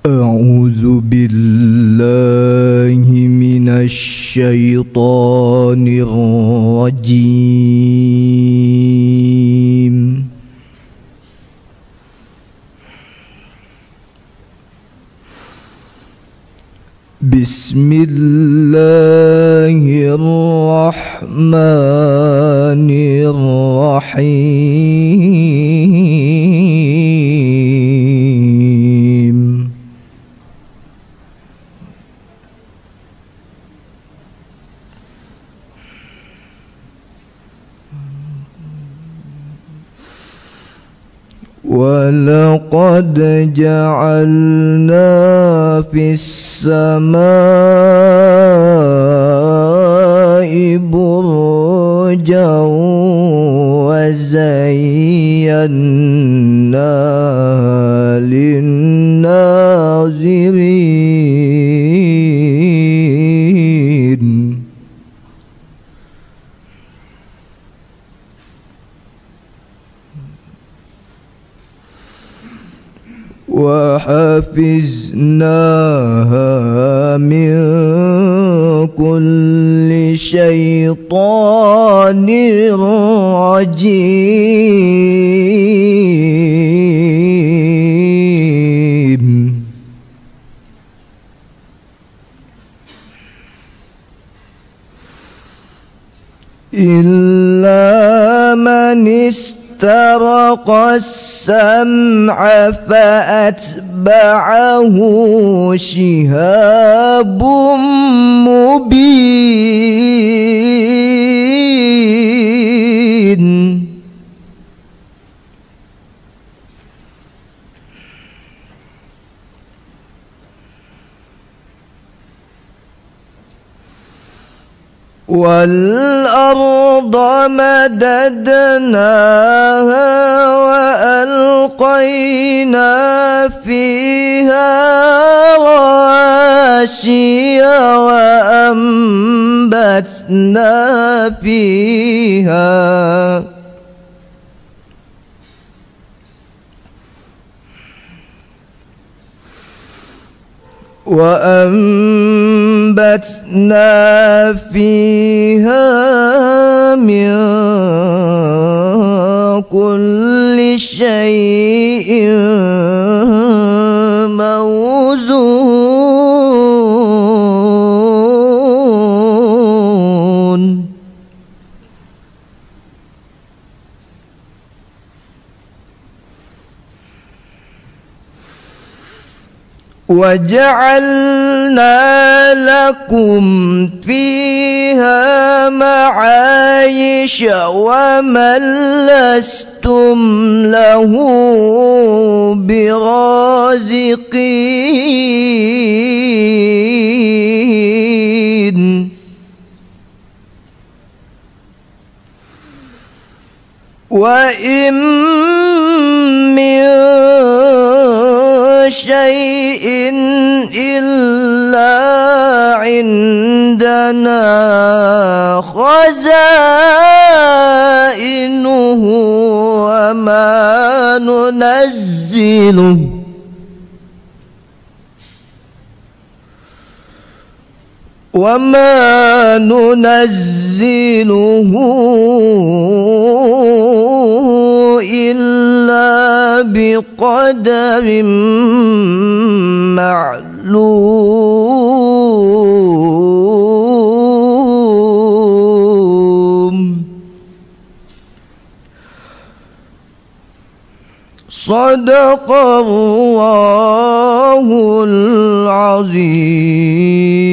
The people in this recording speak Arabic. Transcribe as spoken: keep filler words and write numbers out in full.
أعوذ بالله من الشيطان الرجيم. بسم الله الرحمن الرحيم. ولقد جعلنا في السماء بروجا وزيناها للناظرين. وحفظناها من كل شيطان رجيم. إلا من استرق السمع فأتبعه شهاب مبين. والأرض مددناها وألقينا فيها رواسي وأنبتنا فيها وأنبتنا فيها من كل شيء موزون. وجعلنا لكم فيها معايش ومن لستم له برازقين. وإن من شيء إلا عندنا خزائنه وما ننزله وما ننزله إلا بقدر معلوم. صدق الله العظيم.